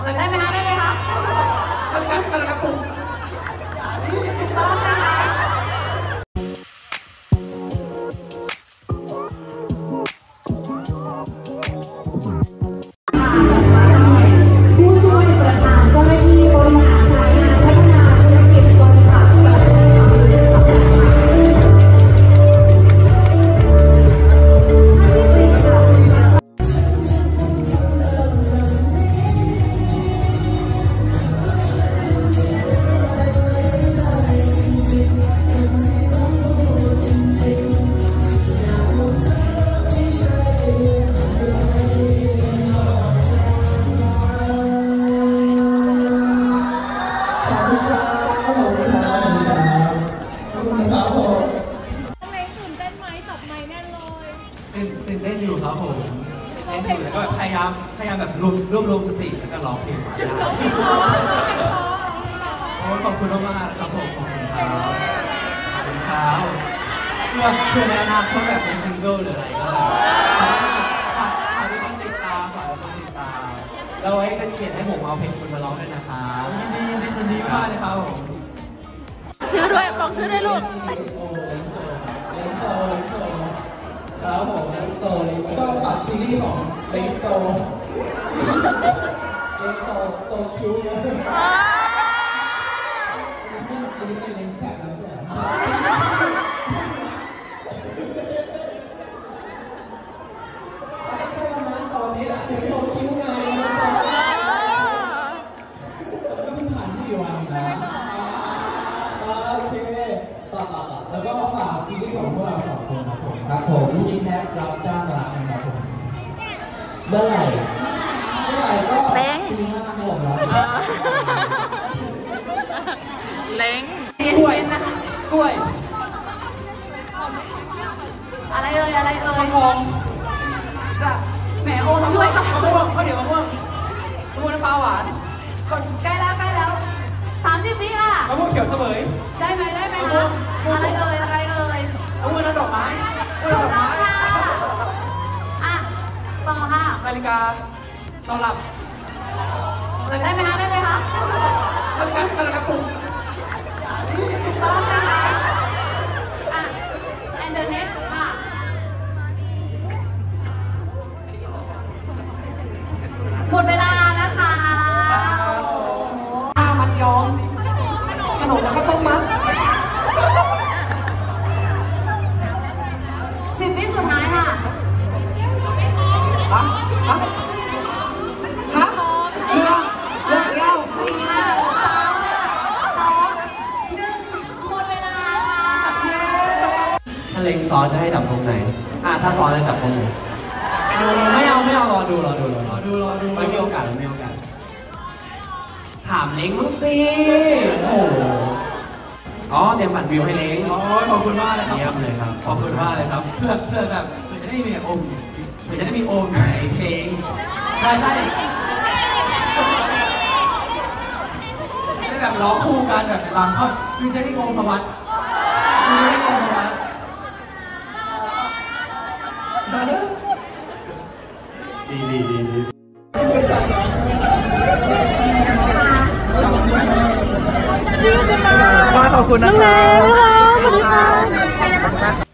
ได้ไหมคะได้ไหมคะอะไรครับผมต้องนะคะผู้ช่วยประธานเจ้าหน้าที่บริหารสายงานพัฒนาธุรกิจบริษัทตื่นเต้นอยู่ครับผมเต้นอยู่แล้วก็พยายามแบบรวบรวมสติแล้วก็ร้องเพลงมาได้ขอบคุณมากๆครับผมขอบคุณครับขอบคุณครับเพื่อในอนาคตแบบเป็นซิงเกิลหรืออะไรก็ได้ฝากต้องติดตามแล้วไว้กันเขียนให้ผมเอาเพลงคุณมาร้องด้วยนะครับยินดีมากเลยครับผมซื้อด้วยบอกซื้อด้วยลูกเลนโซครับผมเลนโซก็ฝากซีรีส์ของเลนโซโซคิวนะวันนี้เป็นเลนแซบแล้วใช่ไหมแค่วันนั้นตอนนี้ถึงโซคิวไงก็เพิ่งผ่านไม่กี่วันนะโอเคต่อแล้วก็ฝากซีรีส์ของพวกเราสองคนครับผมยินแนบรับจ้างรักนะครับผมเมื่อไหร่ก็ปีหน้าผมแล้วเล้งกล้วยอะไรเอ่ยทองจะแหมโอมช่วยกับมะม่วงข้าวเหนียวมะม่วงน้ำปลาหวานใกล้แล้ว30 วิค่ะมะม่วงเขียวเสมยได้ไหมคะอะไรเอ่ยมะม่วงน้ำดอกไม้ถูกต้องค่ะต่อค่ะนาฬิกาตอนหลับได้ไหมคะนาฬิกาปลุกถูกต้องนะคะ and the next ค่ะหมดเวลานะคะมัดย้อมขนมแล้วก็ต้มมัด 10 วิสุดท้ายค่ะถ้าเล็งซ้อนจะให้จับตรงไหนถ้าซ้อนจะจับตรงไหนไม่เอารอดูไม่มีโอกาสถามเล้งมั้งสิโอ้เตรียมปั่นวิวให้เล้งขอบคุณมากเลยครับเยี่ยมเลยครับขอบคุณมากเลยครับเพื่อแบบจะได้มีโอมในเพลงใช่ได้แบบร้องคู่กันแบบบางข้อฟิวเจอริ่งโอมประวัติดีขอบคุณนะครับ